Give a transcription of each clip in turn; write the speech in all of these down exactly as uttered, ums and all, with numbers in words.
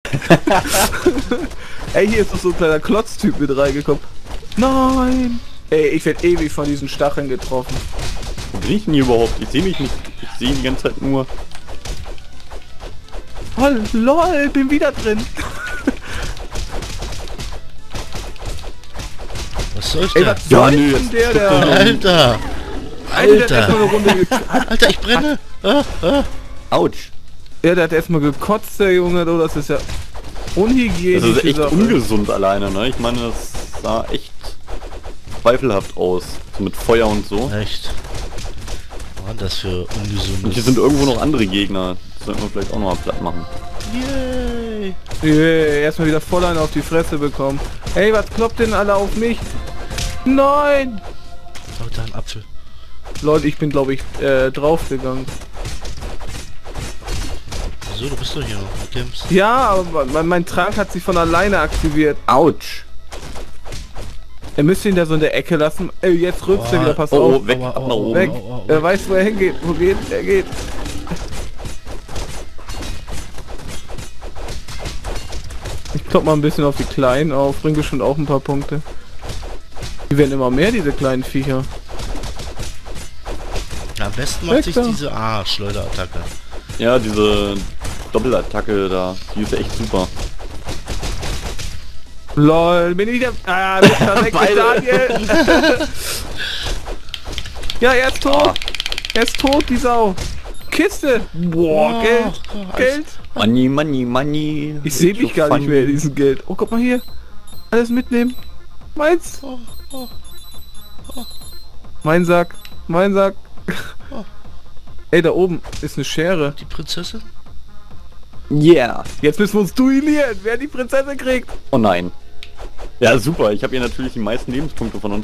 Ey, hier ist doch so ein kleiner Klotztyp mit reingekommen. Nein! Ey, ich werde ewig von diesen Stacheln getroffen. Wo bin ich denn hier überhaupt? Ich sehe mich nicht. Ich sehe die ganze Zeit nur. Oh, lol, bin wieder drin. Was soll ich Ey, da? was soll nö, denn der, der... Alter! Alter, der hat erstmal Alter! eine Runde ge Alter, ich brenne! Ah, ah. Autsch. Ja, der hat erstmal gekotzt, der Junge, du, das ist ja unhygienisch. Das ist echt ungesund alleine, ne? Ich meine, das sah echt zweifelhaft aus. So mit Feuer und so. Echt? Was war das für ungesund? Und hier sind irgendwo noch andere Gegner. Das sollten wir vielleicht auch noch mal platt machen. Yay! Yeah, erstmal wieder voll einen auf die Fresse bekommen. Ey, was kloppt denn alle auf mich? Nein! Oh, da ein Apfel. Leute, ich bin glaube ich äh, draufgegangen. Wieso, du bist doch hier noch. Du kämpfst. Ja, aber mein, mein Trank hat sich von alleine aktiviert. Autsch. Er müsste ihn da so in der Ecke lassen. Ey, jetzt rülpst er Oh, wieder, pass Oh, auf. oh, weg, Aua, ab aua, nach aua. oben. Weg. Oh, oh, oh. Er weiß, wo er hingeht. Wo geht? Er geht. Ich klopp mal ein bisschen auf die Kleinen auf. Bringt bestimmt auch ein paar Punkte. Die werden immer mehr, diese kleinen Viecher. Ja, am besten macht sich Weg da. diese ah, Schleuderattacke. Ja, diese Doppelattacke da, die ist echt super. Lol, bin ich wieder... Ah, bist du weg, Beide. Daniel. Ja, er ist tot. Ah. Er ist tot, die Sau. Kiste. Boah, Oh, Geld. oh, Geld. Money, money, money. Ich sehe mich gar nicht mehr in diesem Geld. Oh, guck mal hier. Alles mitnehmen. Meins. Oh, oh. Mein Sack. Mein Sack. Oh. Ey, da oben ist eine Schere. Die Prinzessin? Yeah. Jetzt müssen wir uns duellieren, wer die Prinzessin kriegt. Oh nein. Ja, super. Ich habe hier natürlich die meisten Lebenspunkte von uns.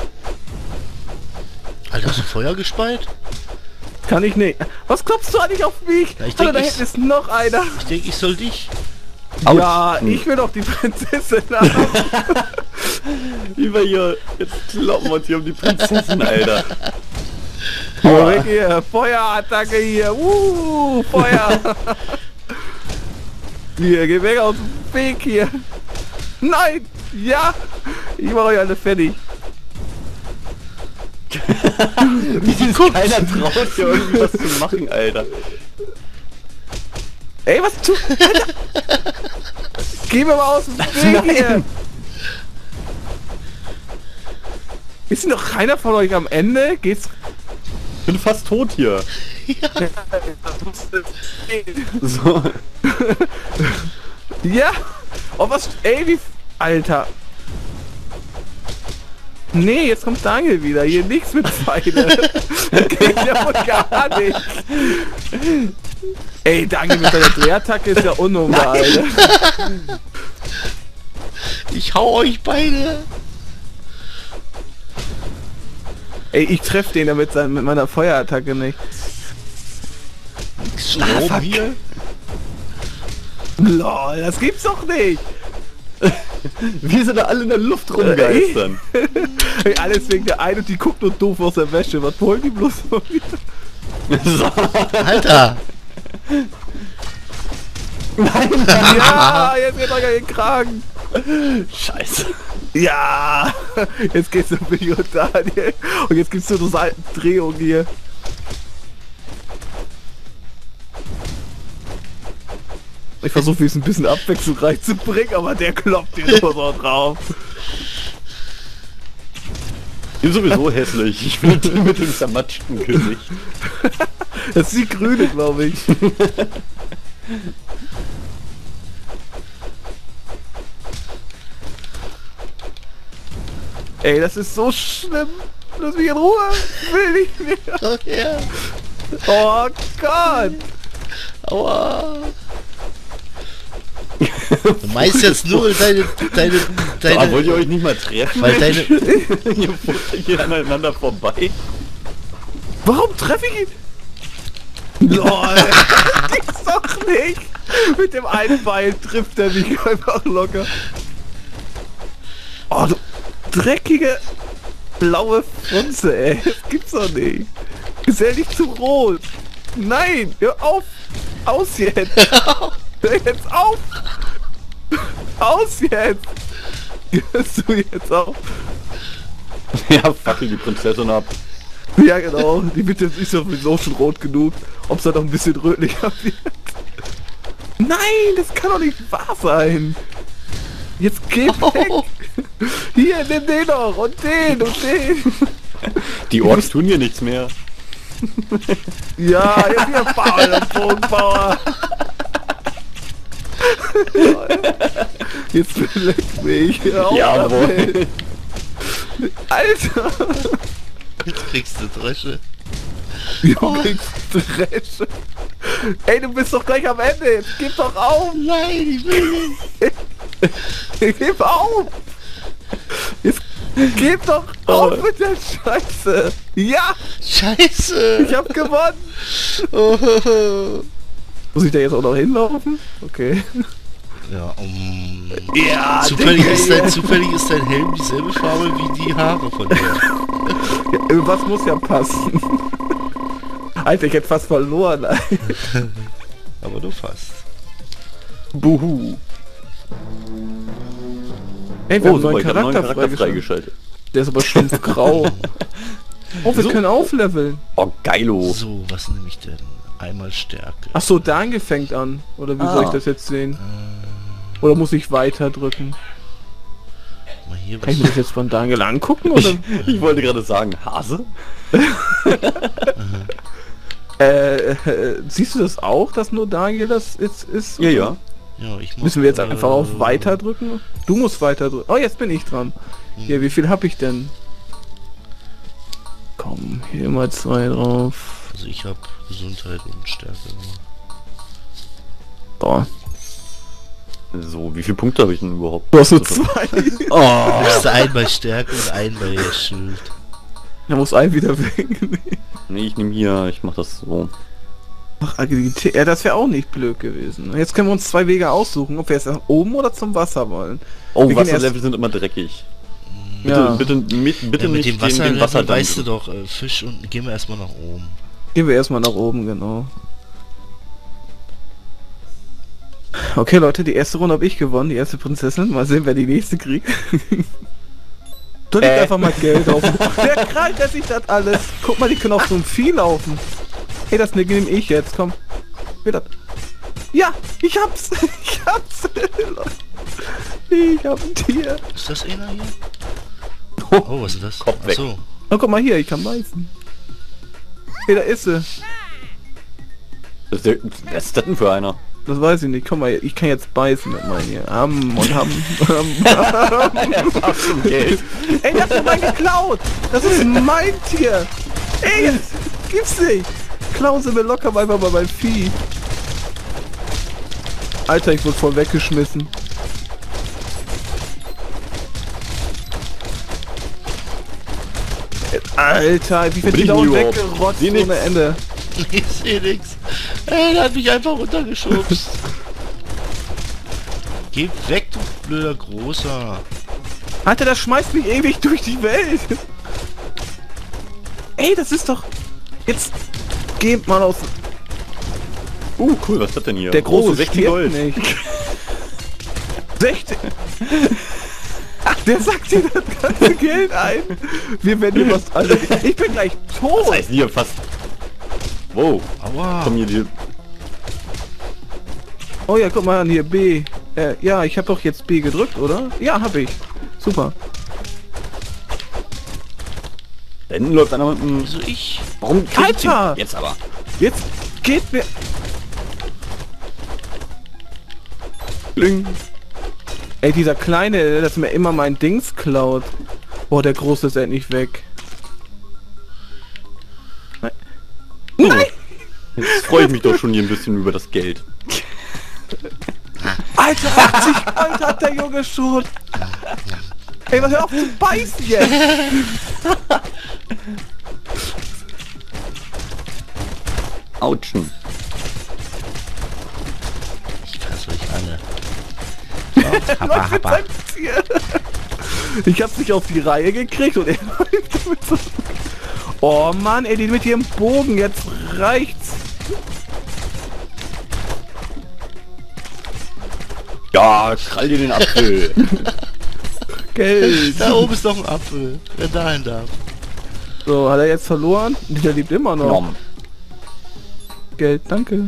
Alter, hast du Feuer gespeit? Kann ich nicht. Was klopfst du eigentlich auf mich? Ja, ich Hallo, denk, da ich- hinten ist noch einer. Ich denke, ich soll dich. Autsch. Ja, Hm. ich will doch die Prinzessin haben. Wie wir hier. Jetzt kloppen wir uns hier um die Prinzessin, Alter. Oh, weg hier. Feuerattacke hier. Uh, Feuer. Hier, geh weg aus dem Weg hier. Nein. Ja. Ich mach euch alle fertig. Keiner traut hier irgendwie was zu machen, Alter. Ey, was tu... Alter. Geh mir mal aus dem Weg hier. Ist noch keiner von euch am Ende? Geht's... Ich bin fast tot hier. So. Ja. Oh, was... Ey, wie... Alter. Nee, jetzt kommt Daniel wieder. Hier nichts mit Pfeile. Das geht ja wohl gar nicht. Ey, Daniel mit seiner Drehattacke ist ja unnormal, Alter. Ich hau euch beide. Ey, ich treffe den ja mit, sein, mit meiner Feuerattacke nicht. Strom fuck. hier. Lol, das gibt's doch nicht. Wir sind da alle in der Luft rumgeistern. Ey, alles wegen der einen und die guckt nur doof aus der Wäsche. Was wollen die bloß von mir? So. Alter. Ja, jetzt geht euch den Kragen. Scheiße. Ja, jetzt geht's um mich und Daniel. Und jetzt gibt's nur so eine Drehung hier. Ich versuche es ein bisschen abwechslungsreich zu bringen, aber der kloppt hier nur so drauf. Ich bin sowieso hässlich. Ich bin die mit dem zermatschten Gesicht. Das ist die grüne, glaube ich. Ey, das ist so schlimm. Lass mich in Ruhe. Ich will nicht mehr. Doch her. Oh Gott. Aua. Du meinst jetzt nur deine, deine, Da wollt ihr deine, euch nicht mal treffen? weil deine, Ihr futtert hier aneinander vorbei. Warum treffe ich ihn? LOL. Gibt's doch nicht. Mit dem einen Bein trifft er mich einfach locker. Oh, du dreckige blaue Frunze, ey. Das gibt's doch nicht. Ist ja nicht zu rot. Nein, hör auf. Aus jetzt. Hör jetzt auf. Aus jetzt! Gehörst du jetzt auch? Ja, fackel die Prinzessin ab. Ja genau, die wird jetzt ist sowieso schon rot genug. Ob es da noch ein bisschen rötlicher wird. Nein, das kann doch nicht wahr sein. Jetzt geh weg. Hier, nimm den noch und den und den. Die Orks tun hier nichts mehr. Ja, jetzt hier Bauer, der Bogenbauer. Jetzt beleckt mich. Hör auf Jawohl. damit. Alter. Jetzt kriegst du Dresche. Du kriegst Dresche. Ey, du bist doch gleich am Ende. Jetzt gib doch auf. Nein, ich will nicht. Gib auf. Jetzt gib doch auf mit der Scheiße. Ja, Scheiße. ich hab gewonnen. Oh. Muss ich da jetzt auch noch hinlaufen? Okay. Ja, um... Ja, Zufällig Digga, ist, dein, zufällig ist dein Helm dieselbe Farbe wie die Haare von dir. Ja, irgendwas muss ja passen. Alter, ich hätte fast verloren. Aber du fast. Buhu. Ey, wir Oh, haben einen super, neuen ich hab einen neuen Charakter, Charakter freigeschaltet. freigeschaltet. Der ist aber schon grau. Oh, wir So. können aufleveln. Oh, geilo. So, was nehme ich denn? Einmal Stärke. Ach so, Daniel fängt an. Oder wie Ah. soll ich das jetzt sehen? Oder muss ich weiter drücken? Mal hier Kann ich mir das jetzt von Daniel angucken? Oder? Ich wollte gerade sagen, Hase? äh, äh, siehst du das auch, dass nur Daniel das jetzt ist? Ja, ja. Ja, ich mach, Müssen wir jetzt äh, einfach auf weiter drücken? Du musst weiter drücken. Oh, jetzt bin ich dran. Hier, wie viel habe ich denn? Komm, hier mal zwei drauf. Also ich habe Gesundheit und Stärke gemacht. Boah. So, wie viele Punkte habe ich denn überhaupt? Du hast nur zwei. Oh, Du hast einmal Stärke und einmal Schild. Da muss ein wieder weg. nee, ich nehme hier, ich mach das so. Ach, Agilität. Ja, das wäre auch nicht blöd gewesen. Jetzt können wir uns zwei Wege aussuchen, ob wir jetzt nach oben oder zum Wasser wollen. Oh, Wir gehen Wasserlevel erst- sind immer dreckig. Bitte, Ja. bitte, mit, bitte Ja, mit nicht dem den, den Wasser, Wasser weißt du doch, äh, Fisch und gehen wir erstmal nach oben. Gehen wir erstmal nach oben, genau. Okay, Leute, die erste Runde habe ich gewonnen, die erste Prinzessin. Mal sehen, wer die nächste kriegt. Du legst Äh. einfach mal Geld auf. Wer krallt der sich das alles? Guck mal, die können auf so ein Vieh laufen. Hey, das nehme ich jetzt, komm. Wieder. Ja, ich hab's. Ich hab's. Ich hab ein Tier. Ist das einer hier? Oh, was ist das? Kopf weg. Achso. Oh, guck mal hier, ich kann beißen. Hey, da ist sie. Was ist, der, was ist das denn für einer? Das weiß ich nicht. Komm mal, ich kann jetzt beißen mit meinen hier. Am und ham. ham. Ach, zum Geld. Ey, das ist mein geklaut. Das ist mein Tier. Ey, jetzt gibt's nicht. Klauen Sie mir locker mal einfach mal mein Vieh. Alter, ich wurde voll weggeschmissen. Alter, wie viel bin die ich dauernd denn überhaupt? weggerotzt Seh nix. ohne Ende. Ich seh nix. Ey, der hat mich einfach runtergeschubst. Geh weg, du blöder Großer. Alter, das schmeißt mich ewig durch die Welt. Ey, das ist doch... Jetzt geht mal aus... Uh, cool, was ist das denn hier? Der große oh, sechzig stirbt Gold. nicht. sechzig... Ach, der sagt dir das ganze Geld ein. Wir werden hier was... Also, ich bin gleich tot. Das heißt hier fast... Wow, Aua. komm hier die... Oh ja, guck mal an, hier B. Äh, ja, ich habe doch jetzt B gedrückt, oder? Ja, habe ich. Super. Da hinten läuft einer mit einem... Wieso ich? Warum krieg ich den? Alter! Jetzt aber. Jetzt geht mir... Kling. Ey, dieser Kleine, der mir immer mein Dings klaut. Boah, der Große ist endlich weg. Nein. Nein! Jetzt freue ich mich doch schon hier ein bisschen über das Geld. Alter, achtzig Gold hat der Junge schon. Ey, was hör auf zu beißen jetzt? Autschen. Ich fass euch alle. So, happa, Läuft mit happa. seinem Tier. Ich hab's nicht auf die Reihe gekriegt und er läuft mit so... Oh Mann, ey, die mit ihrem Bogen, jetzt reicht's. Ja, krall dir den Apfel. Geld. Da oben ist doch ein Apfel. Wer dahin darf. So, hat er jetzt verloren? Der lebt immer noch. Nom. Geld, danke.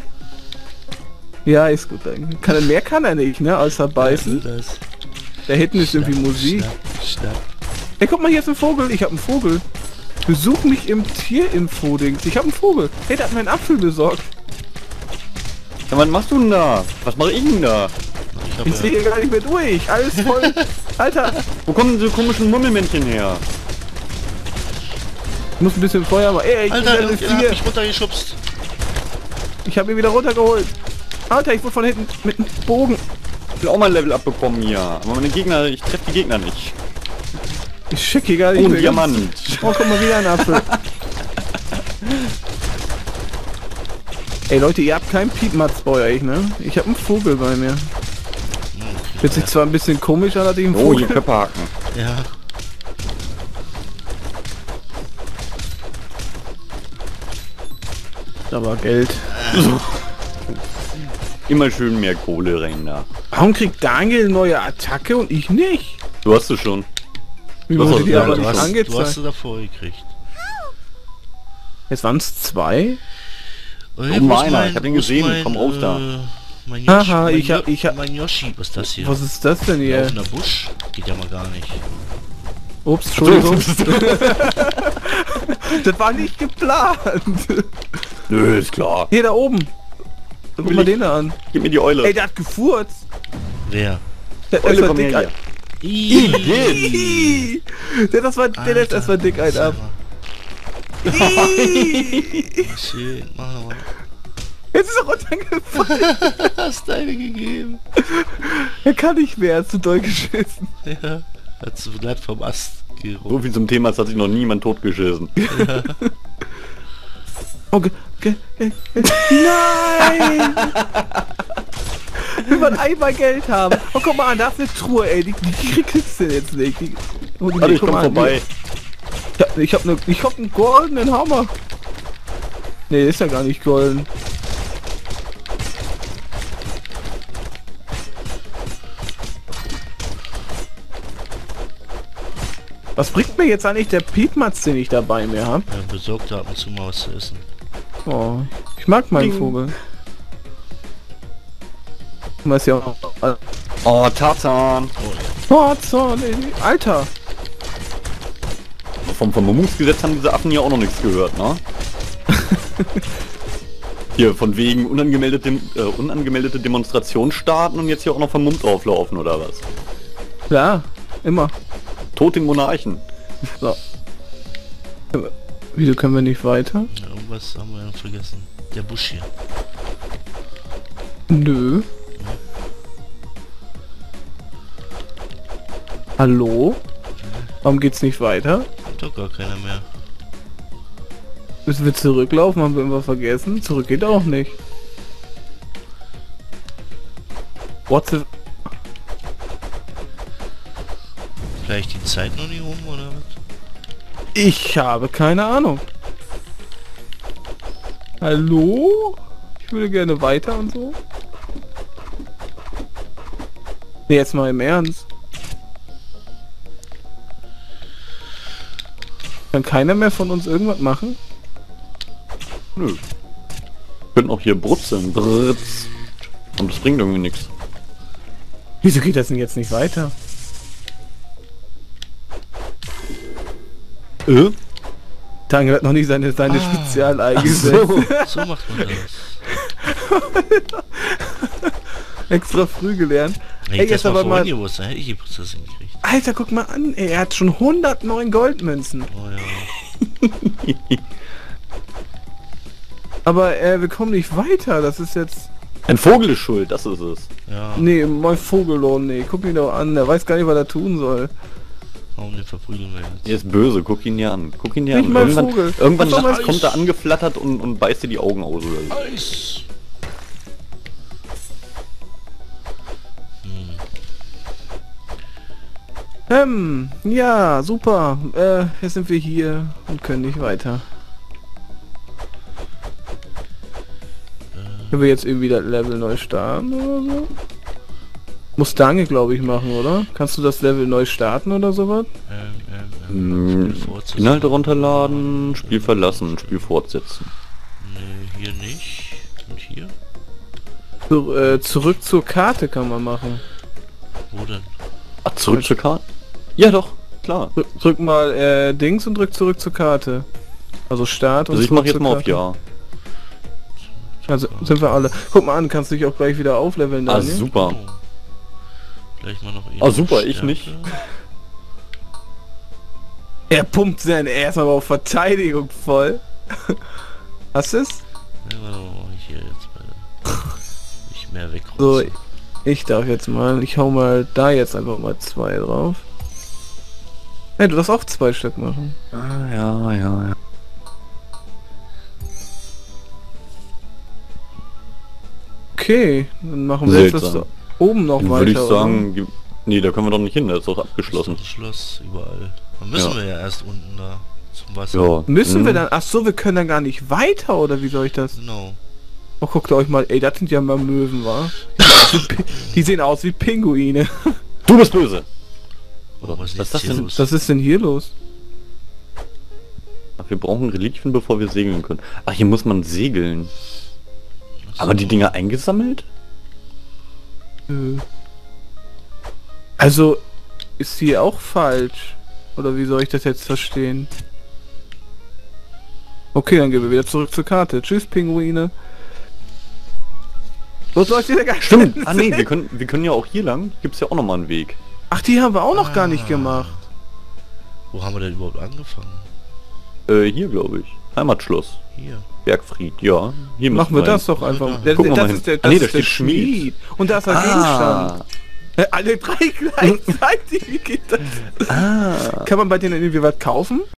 Ja, ist gut. Dann kann er, mehr kann er nicht, ne? Außer beißen. Wer will das? Da hinten ist irgendwie Musik. Schnapp, schnapp. Hey, guck mal, hier ist ein Vogel. Ich habe einen Vogel. Besuch mich im Tierinfo-Dings. Ich habe einen Vogel. Hey, der hat mir einen Apfel besorgt. Ja, was machst du denn da? Was mache ich denn da? Ich hab Ich ja, sehe hier gar nicht mehr durch. Alles voll. Alter, Wo kommen diese komischen Mummelmännchen her? ich muss ein bisschen Feuer machen. Ey, ich Alter, bin irgendjemand hat vier. mich runtergeschubst. Ich habe ihn wieder runtergeholt. Alter, ich wurde von hinten mit einem Bogen. Ich will auch mal ein Level abbekommen hier. Aber meine Gegner, ich treffe die Gegner nicht. Ich schicke hier gar Oh, nicht ein mehr. Diamant. Oh, guck mal, wieder ein Apfel. Ey Leute, ihr habt keinen Piepmatz bei euch, ne? Ich habe einen Vogel bei mir. Hm, Hört sich zwar ein bisschen komisch an, dass ich einen Oh, hier Vogel... Köpfe haken. ja. Aber Geld. Immer schön mehr Kohle rein da. Warum kriegt Daniel eine neue Attacke und ich nicht? Du hast es schon. Wie Das wurde ist die ja, aber du, nicht hast, du hast angezeigt? sie davor gekriegt. Jetzt waren es zwei? Oh, Oben war einer, ich hab ihn gesehen, komm raus da. Mein Yoshi, Aha, mein ich hab- Jo- ich hab- Mein Yoshi, was ist das hier? Was ist das denn hier? Laufender Busch? Geht ja mal gar nicht. Ups, Entschuldigung. Das war nicht geplant. Nö, ist klar. Hier da oben. Guck Will mal ich- den da an. Gib mir die Eule. Ey, der hat gefurzt. Wer? Der hat Eule, erstmal komm dick her ein... hier. Ih. Der, das war, der lässt erstmal dick ein ab. Ih. Schön, mach nochmal. Jetzt ist er runtergefallen. Hast deine gegeben. Er kann nicht mehr, er hat zu doll geschissen. Ja. Hat so glatt vom Ast So gerollt. viel zum Thema, es hat sich noch niemand totgeschissen. Okay, okay, okay. Nein! Wir wollen einmal Geld haben. Oh, guck mal an, da ist eine Truhe, ey. Die, die kriegst du jetzt nicht. Die, oh, die, Warte, ich guck komm mal an, vorbei. die- Ich hab, ich hab, ne, ich hab einen goldenen Hammer. Nee, ist ja gar nicht golden. Was bringt mir jetzt eigentlich der Piepmatz, den ich dabei mir hab? Ja, besorgt da ab und zu mal was zu essen. Oh, ich mag meinen Ding. Vogel. Man ist ja auch... Oh, Tarzan. Oh, Zorn, ey. Alter! Vom Vermummungsgesetz haben diese Affen hier auch noch nichts gehört, ne? Hier, von wegen unangemeldete, äh, unangemeldete Demonstration starten und jetzt hier auch noch vermummt auflaufen, oder was? Ja, immer. Tod den Monarchen. So. Wieso können wir nicht weiter? Ja, irgendwas haben wir noch vergessen. Der Busch hier. Nö. Hallo? Warum geht's nicht weiter? Kommt doch gar keiner mehr. Müssen wir zurücklaufen? Haben wir irgendwas vergessen? Zurück geht auch nicht. What the... Vielleicht die Zeit noch nicht rum oder was? Ich habe keine Ahnung. Hallo? Ich würde gerne weiter und so. Nee, jetzt mal im Ernst. Kann keiner mehr von uns irgendwas machen? Nö. Könnten auch hier brutzeln. Britz. Und das bringt irgendwie nichts. Wieso geht das denn jetzt nicht weiter? Äh? Tange hat noch nicht seine, seine Ah. Spezial eingesetzt. So macht man das. Extra früh gelernt. Wenn Ey, ich jetzt das mal aber vorhin mal... gewusst, dann hätte ich die Prozesse hingekriegt. Alter, guck mal an. Ey, er hat schon hundertneun Goldmünzen. Oh ja. Aber äh, wir kommen nicht weiter. Das ist jetzt... Ein Vogel ist schuld, das ist es. Ja, Nee, mein Vogellohn, nee. Guck ihn doch an. Der weiß gar nicht, was er tun soll. warum den verprügeln wir jetzt? Er ist böse, guck ihn dir an. Guck ihn dir Nicht an. mein Irgendwann, Vogel. irgendwann Was soll nachts man- kommt er angeflattert und, und beißt dir die Augen aus oder so. Eis! Hm. Ähm, ja, super. Äh, jetzt sind wir hier und können nicht weiter. Können wir jetzt irgendwie das Level neu starten oder so? Mustange, glaube ich, machen, oder? Kannst du das Level neu starten oder sowas? Ähm, ähm, ähm, Mm, Spiel fortsetzen. Inhalte runterladen, Spiel verlassen, Spiel fortsetzen. Nee, hier nicht. Und hier? Zu, äh, zurück zur Karte kann man machen. Wo denn? Ah, zurück zur Karte? Ja doch, klar. Drück, drück mal äh, Dings und drück zurück zur Karte. Also Start und Also ich zurück mache jetzt zur mal auf Karte. Ja. Also sind wir alle. Guck mal an, kannst dich auch gleich wieder aufleveln, Ah, Daniel. super. Oh. Vielleicht mal noch Ah, super, ich Stärke. nicht. Er pumpt sein Ass aber auf Verteidigung voll. Hast du es? Ja, warte mal, mach ich hier jetzt bei nicht mehr weg. So, ich darf jetzt mal. Ich hau mal da jetzt einfach mal zwei drauf. Hey, du darfst auch zwei Stück machen. Ah, ja, ja, ja. Okay, dann machen wir jetzt das Seltsam. da oben noch Dann weiter. würde ich oder? sagen, ge- nee, da können wir doch nicht hin, das ist doch abgeschlossen. Das Schloss überall. Dann müssen Ja. wir ja erst unten da zum Wasser. Ja. Müssen hm. wir dann? Ach so, wir können dann gar nicht weiter, oder wie soll ich das? Genau. Oh, guckt euch mal, ey, das sind ja mal Möwen, wa? Die sehen aus wie Pinguine. Du bist böse! Oh, was ist Was ist jetzt das hier denn? los? Was ist denn hier los? Ach, wir brauchen Reliquien, bevor wir segeln können. Ach, hier muss man segeln. Ach so. Aber die Dinger eingesammelt? Äh. Also, ist hier auch falsch? Oder wie soll ich das jetzt verstehen? Okay, dann gehen wir wieder zurück zur Karte. Tschüss, Pinguine. Los, Leute, der gar Stimmt! Ah nee, wir können, wir können ja auch hier lang. Gibt's ja auch nochmal einen Weg. Ach, die haben wir auch noch gar nicht Ah. gemacht. Wo haben wir denn überhaupt angefangen? Äh, hier glaube ich. Heimatschloss. Hier. Bergfried, ja. Hier müssen Machen wir das hin. doch einfach. Ja. Der, Gucken wir das mal hin. ist der, Ah, das nee, da ist der steht Schmied. Schmied. Und da ist ein Gegenstand. Ah, Äh, Alle drei gleichzeitig, wie geht das? ah. Kann man bei denen irgendwie was kaufen?